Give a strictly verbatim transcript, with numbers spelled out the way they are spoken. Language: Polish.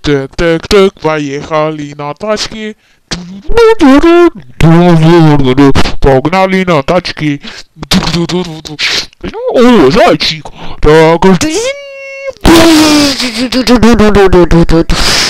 Tyk, tyk, tyk, pojechali na taczki. Pognali na taczki. O, zajcik. Tak.